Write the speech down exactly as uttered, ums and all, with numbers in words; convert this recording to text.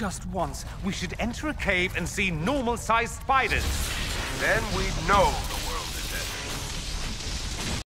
Just once, we should enter a cave and see normal-sized spiders. Then we'd know the